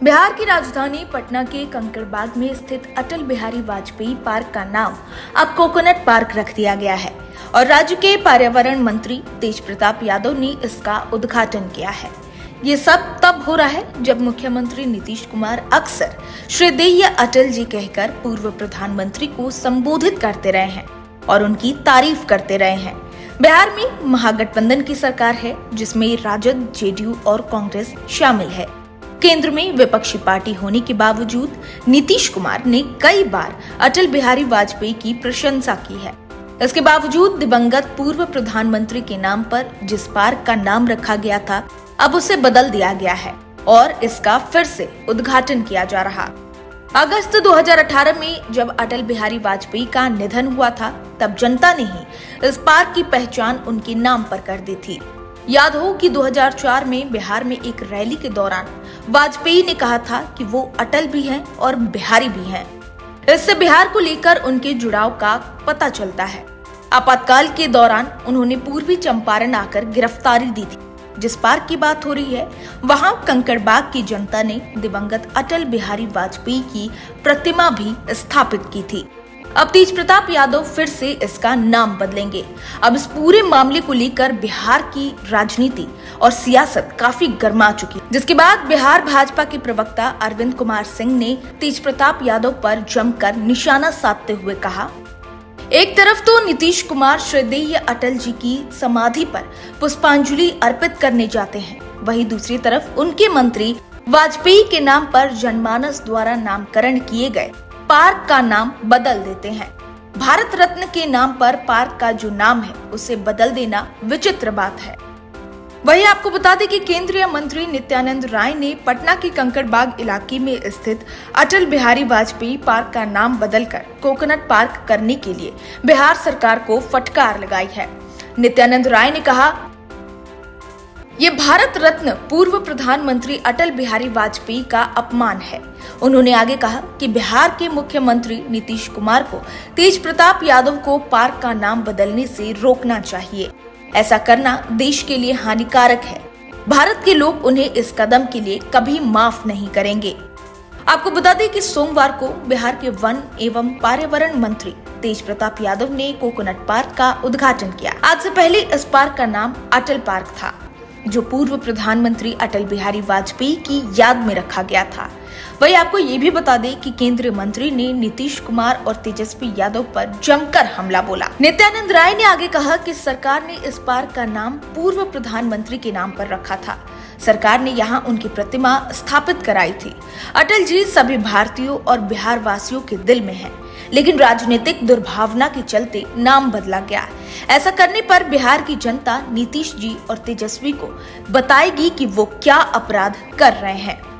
बिहार की राजधानी पटना के कंकड़बाग में स्थित अटल बिहारी वाजपेयी पार्क का नाम अब कोकोनट पार्क रख दिया गया है और राज्य के पर्यावरण मंत्री तेज प्रताप यादव ने इसका उद्घाटन किया है। ये सब तब हो रहा है जब मुख्यमंत्री नीतीश कुमार अक्सर श्रद्धेय अटल जी कहकर पूर्व प्रधानमंत्री को संबोधित करते रहे हैं और उनकी तारीफ करते रहे हैं। बिहार में महागठबंधन की सरकार है जिसमें राजद, जेडीयू और कांग्रेस शामिल है। केंद्र में विपक्षी पार्टी होने के बावजूद नीतीश कुमार ने कई बार अटल बिहारी वाजपेयी की प्रशंसा की है। इसके बावजूद दिवंगत पूर्व प्रधानमंत्री के नाम पर जिस पार्क का नाम रखा गया था, अब उसे बदल दिया गया है और इसका फिर से उद्घाटन किया जा रहा। अगस्त 2018 में जब अटल बिहारी वाजपेयी का निधन हुआ था, तब जनता ने ही इस पार्क की पहचान उनके नाम पर कर दी थी। याद हो कि 2004 में बिहार में एक रैली के दौरान वाजपेयी ने कहा था कि वो अटल भी हैं और बिहारी भी हैं। इससे बिहार को लेकर उनके जुड़ाव का पता चलता है। आपातकाल के दौरान उन्होंने पूर्वी चंपारण आकर गिरफ्तारी दी थी। जिस पार्क की बात हो रही है, वहां कंकड़बाग की जनता ने दिवंगत अटल बिहारी वाजपेयी की प्रतिमा भी स्थापित की थी। अब तेज प्रताप यादव फिर से इसका नाम बदलेंगे। अब इस पूरे मामले को लेकर बिहार की राजनीति और सियासत काफी गर्मा चुकी, जिसके बाद बिहार भाजपा के प्रवक्ता अरविंद कुमार सिंह ने तेज प्रताप यादव पर जमकर निशाना साधते हुए कहा, एक तरफ तो नीतीश कुमार श्रद्धेय अटल जी की समाधि पर पुष्पांजलि अर्पित करने जाते हैं, वहीं दूसरी तरफ उनके मंत्री वाजपेयी के नाम पर जनमानस द्वारा नामकरण किए गए पार्क का नाम बदल देते हैं। भारत रत्न के नाम पर पार्क का जो नाम है उसे बदल देना विचित्र बात है। वहीं आपको बता दें कि केंद्रीय मंत्री नित्यानंद राय ने पटना के कंकड़बाग इलाके में स्थित अटल बिहारी वाजपेयी पार्क का नाम बदलकर कोकोनट पार्क करने के लिए बिहार सरकार को फटकार लगाई है। नित्यानंद राय ने कहा, ये भारत रत्न पूर्व प्रधानमंत्री अटल बिहारी वाजपेयी का अपमान है। उन्होंने आगे कहा कि बिहार के मुख्यमंत्री नीतीश कुमार को तेज प्रताप यादव को पार्क का नाम बदलने से रोकना चाहिए। ऐसा करना देश के लिए हानिकारक है। भारत के लोग उन्हें इस कदम के लिए कभी माफ नहीं करेंगे। आपको बता दें कि सोमवार को बिहार के वन एवं पर्यावरण मंत्री तेज प्रताप यादव ने कोकोनट पार्क का उद्घाटन किया। आज से पहले इस पार्क का नाम अटल पार्क था, जो पूर्व प्रधानमंत्री अटल बिहारी वाजपेयी की याद में रखा गया था। वहीं आपको ये भी बता दें कि केंद्रीय मंत्री ने नीतीश कुमार और तेजस्वी यादव पर जमकर हमला बोला। नित्यानंद राय ने आगे कहा कि सरकार ने इस पार्क का नाम पूर्व प्रधानमंत्री के नाम पर रखा था। सरकार ने यहाँ उनकी प्रतिमा स्थापित कराई थी। अटल जी सभी भारतीयों और बिहार वासियों के दिल में हैं, लेकिन राजनीतिक दुर्भावना के चलते नाम बदला गया। ऐसा करने पर बिहार की जनता नीतीश जी और तेजस्वी को बताएगी कि वो क्या अपराध कर रहे हैं।